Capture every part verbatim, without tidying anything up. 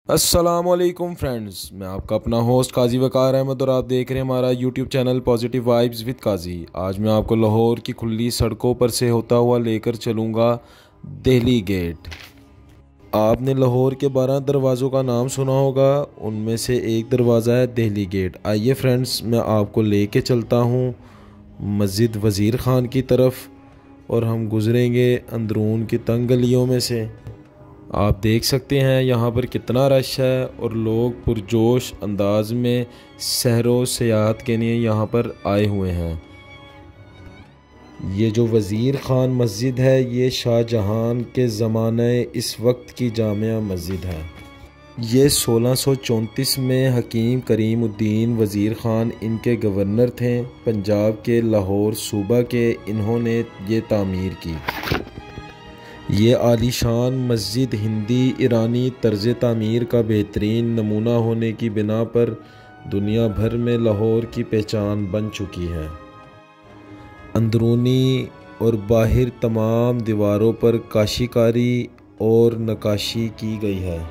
अस्सलामुअलैकुम फ्रेंड्स, मैं आपका अपना होस्ट काजी वकार अहमद और आप देख रहे हैं हमारा YouTube channel positive vibes with Kazi. आज मैं आपको लाहौर की खुली सड़कों पर से होता हुआ लेकर चलूँगा दिल्ली गेट। आपने लाहौर के बारह दरवाज़ों का नाम सुना होगा, उनमें से एक दरवाज़ा है दिल्ली गेट। आइए फ्रेंड्स, मैं आपको लेके चलता हूँ मस्जिद वज़ीर ख़ान की तरफ और हम गुज़रेंगे अंदरून की तंग गलियों में से। आप देख सकते हैं यहाँ पर कितना रश है और लोग पुरजोश अंदाज में सहरो सियाहत के लिए यहाँ पर आए हुए हैं। ये जो वज़ीर ख़ान मस्जिद है, ये शाहजहां के ज़माने इस वक्त की जामिया मस्जिद है। ये सोलह सौ चौंतीस में हकीम करीम उद्दीन वज़ीर ख़ान इनके गवर्नर थे, पंजाब के लाहौर सूबा के। इन्होंने ये तामीर की। ये आलीशान मस्जिद हिंदी ईरानी तर्ज तामीर का बेहतरीन नमूना होने की बिना पर दुनिया भर में लाहौर की पहचान बन चुकी है। अंदरूनी और बाहर तमाम दीवारों पर काशीकारी और नक्काशी की गई है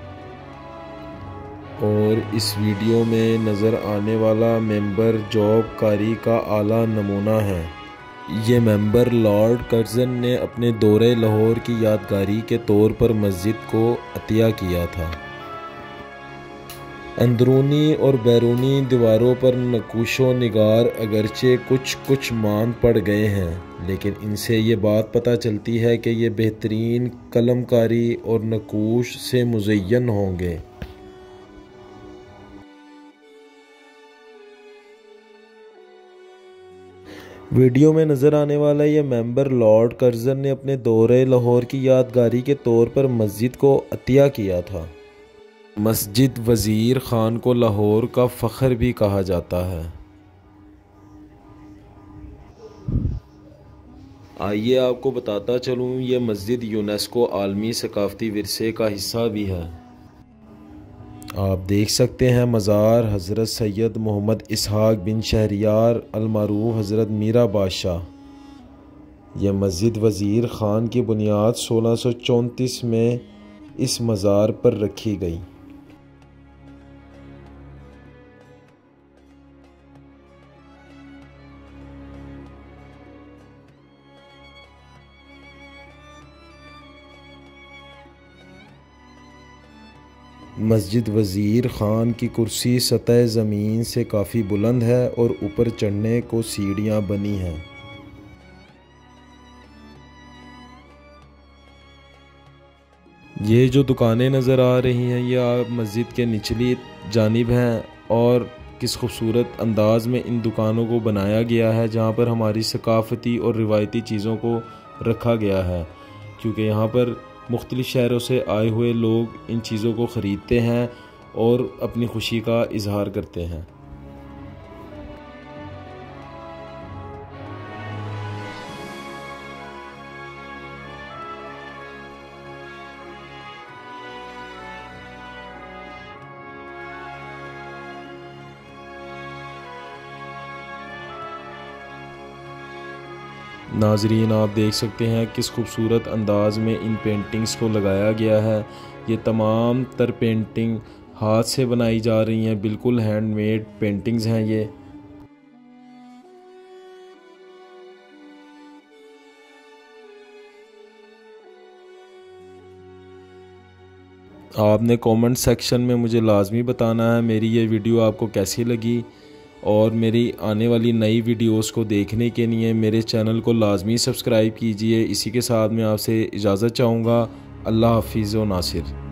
और इस वीडियो में नज़र आने वाला मेंबर जॉब कारी का आला नमूना है। ये मेंबर लॉर्ड कर्जन ने अपने दौरे लाहौर की यादगारी के तौर पर मस्जिद को अतिया किया था। अंदरूनी और बैरूनी दीवारों पर नक्शो निगार अगरचे कुछ कुछ मान पड़ गए हैं, लेकिन इनसे ये बात पता चलती है कि ये बेहतरीन कलमकारी और नक्श से मुज़य्यन होंगे। वीडियो में नज़र आने वाला ये मेंबर लॉर्ड कर्जन ने अपने दौरे लाहौर की यादगारी के तौर पर मस्जिद को अतिया किया था। मस्जिद वज़ीर ख़ान को लाहौर का फ़ख्र भी कहा जाता है। आइए आपको बताता चलूँ, ये मस्जिद यूनेस्को आलमी सकाफ़ती विरसे का हिस्सा भी है। आप देख सकते हैं मज़ार हज़रत सैयद मोहम्मद इसहाक़ बिन शहरियार अलमारूफ हज़रत मीरा बादशाह। यह मस्जिद वज़ीर ख़ान की बुनियाद सोलह सौ चौंतीस में इस मज़ार पर रखी गई। मस्जिद वज़ीर ख़ान की कुर्सी सतह ज़मीन से काफ़ी बुलंद है और ऊपर चढ़ने को सीढ़ियाँ बनी हैं। ये जो दुकानें नज़र आ रही हैं, ये आप मस्जिद के निचली जानिब हैं और किस खूबसूरत अंदाज में इन दुकानों को बनाया गया है, जहाँ पर हमारी सकाफ़ती और रिवायती चीज़ों को रखा गया है, क्योंकि यहाँ पर मुख्तलिफ़ शहरों से आए हुए लोग इन चीज़ों को ख़रीदते हैं और अपनी खुशी का इजहार करते हैं। नाजरीन, आप देख सकते हैं किस खूबसूरत अंदाज में इन पेंटिंग्स को लगाया गया है। ये तमाम तर पेंटिंग हाथ से बनाई जा रही हैं, बिल्कुल हैंडमेड पेंटिंग्स हैं ये। आपने कमेंट सेक्शन में मुझे लाजमी बताना है मेरी ये वीडियो आपको कैसी लगी, और मेरी आने वाली नई वीडियोस को देखने के लिए मेरे चैनल को लाजमी सब्सक्राइब कीजिए। इसी के साथ मैं आपसे इजाज़त चाहूँगा। अल्लाह हाफिज़ व नासिर।